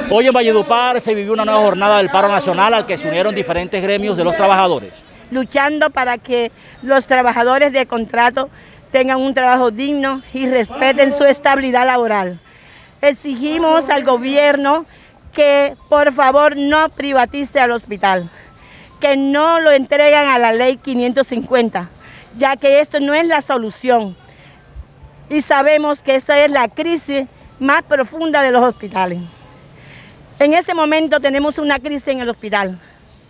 Hoy en Valledupar se vivió una nueva jornada del paro nacional al que se unieron diferentes gremios de los trabajadores. Luchando para que los trabajadores de contrato tengan un trabajo digno y respeten su estabilidad laboral. Exigimos al gobierno que por favor no privatice al hospital, que no lo entreguen a la ley 550, ya que esto no es la solución. Y sabemos que esa es la crisis más profunda de los hospitales. En este momento tenemos una crisis en el hospital.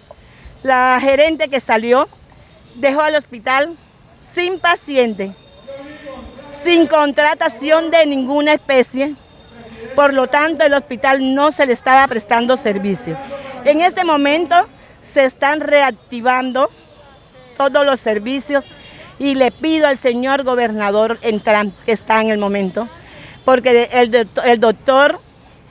La gerente que salió dejó al hospital sin paciente, sin contratación de ninguna especie, por lo tanto el hospital no se le estaba prestando servicio. En este momento se están reactivando todos los servicios y le pido al señor gobernador entrante, que está en el momento, porque el doctor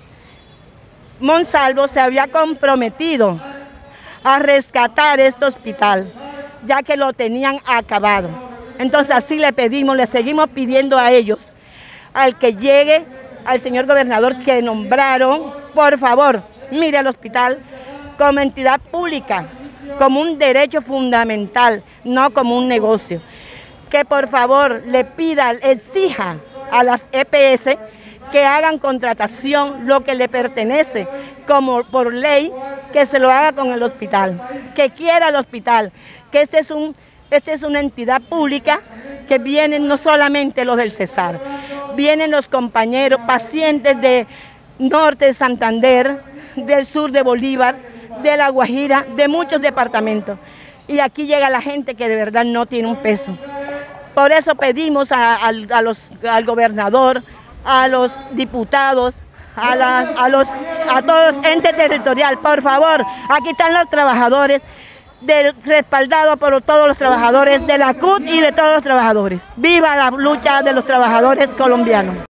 Monsalvo se había comprometido a rescatar este hospital, ya que lo tenían acabado. Entonces así le pedimos, le seguimos pidiendo a ellos, al que llegue, al señor gobernador que nombraron, por favor, mire al hospital como entidad pública, como un derecho fundamental, no como un negocio. Que por favor le pida, exija a las EPS que hagan contratación lo que le pertenece, como por ley, que se lo haga con el hospital, que quiera el hospital, que esta es una entidad pública, que vienen no solamente los del Cesar, vienen los compañeros, pacientes de norte de Santander, del sur de Bolívar, de La Guajira, de muchos departamentos. Y aquí llega la gente que de verdad no tiene un peso. Por eso pedimos al gobernador, a los diputados, a todos los entes territoriales, por favor, aquí están los trabajadores, respaldados por todos los trabajadores de la CUT y de todos los trabajadores. ¡Viva la lucha de los trabajadores colombianos!